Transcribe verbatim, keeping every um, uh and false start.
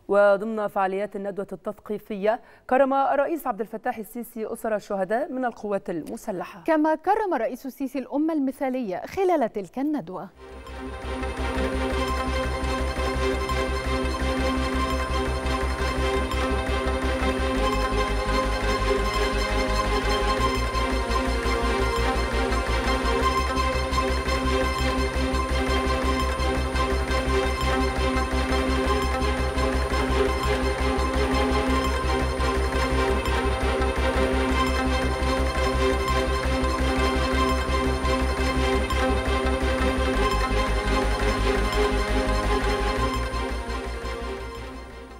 وضمن فعاليات الندوة التثقيفية كرم الرئيس عبد الفتاح السيسي أسر الشهداء من القوات المسلحة. كما كرم الرئيس السيسي الأمة المثالية خلال تلك الندوة.